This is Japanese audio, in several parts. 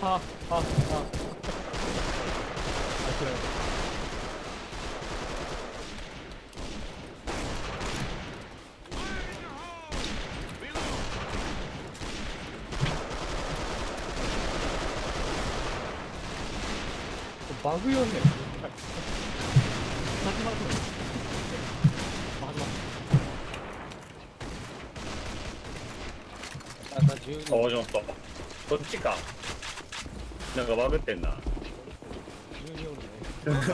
ははは。バグよね。始まる。 おちょっとこっちか。なんかバグってんな。 12おるね。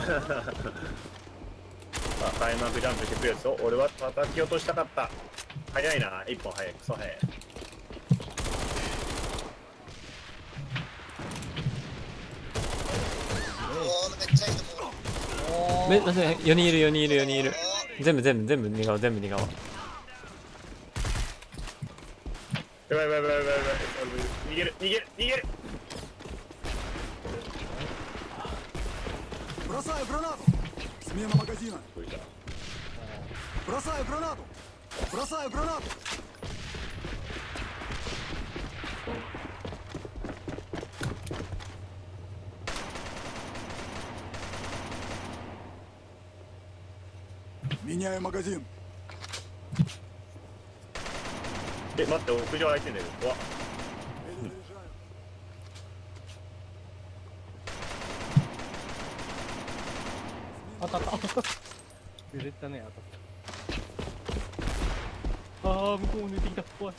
あ、開幕ジャンプしてくるやつを俺は叩き落としたかった。早いな、一本早い、クソ早い。 4人いる4人いる4人いる。全部2顔全部2顔。 やばいやばいやばいやばい。逃げる逃げる逃げる。 Бросаю гранату! Смена магазина! Бросаю гранату! Бросаю гранату! Меняю магазин! 待って、屋上開いてんだけど。うわ。 当たった。揺れたね、当たった。ああ、向こう抜いてきた。怖い。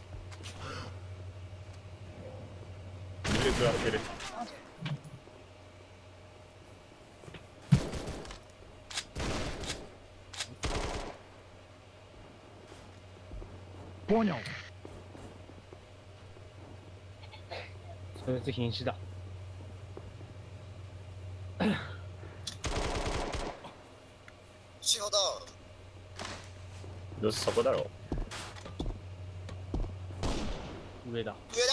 揺れ食らってる。 Понял. そいつ瀕死だ。 シホだ。 どうせそこだろ上だ。 上だ。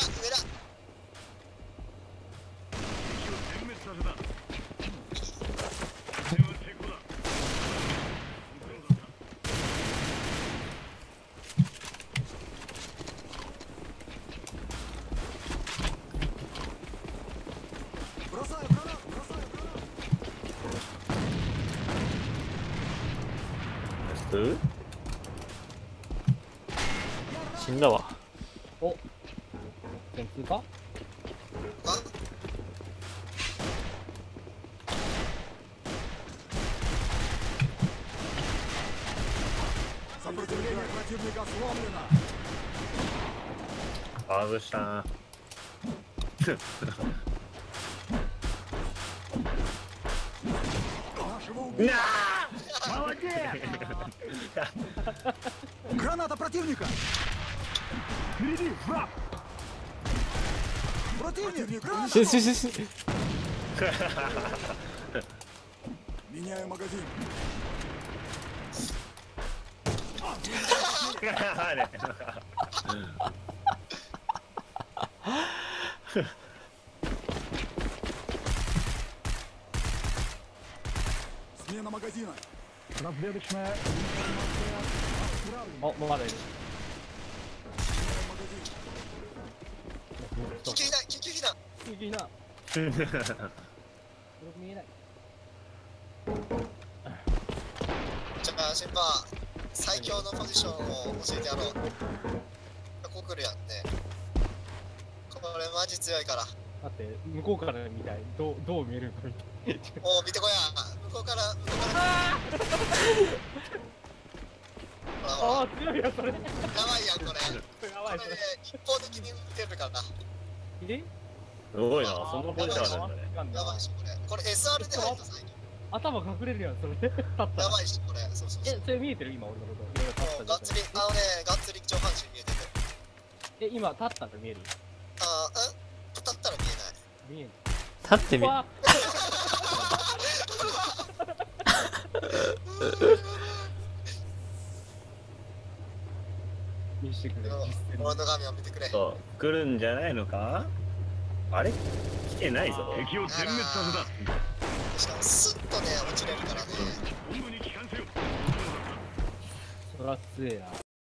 う。 死んだわ。 お。全通か。 外したな。 Граната противника! Впереди, враг! Противник! Граната! Меняю магазин. Смена магазина. Разведочная. О, молодец. Кикина. 자, 신바 最強のポジションを教えてやろう。ここ来るやんね。これマジ強いから。 だって向こうからみたい。どう見えるのみたい。 おお、見てこや。向こうから。 ああ、強いよそれ。やばいやんこれ。やばい。これ一方的に打てるからな。 すごいな、そんなポジションあるんだね。 やばいしこれ。これ SR で入った最近。 頭隠れるやんそれ。やばいしこれ。そうそうそう。 それ見えてる今俺のこと。 がっつりがっつり上半身見えてる。 今立ったら見える。 立ったら見えない。 見える。 立ってみ。 見してくれ。 俺の画面を見てくれ。 そう、来るんじゃないのか。あれ来てないぞ。 敵を全滅させた。 しかもスッとね落ちれるからね。 そら強えな。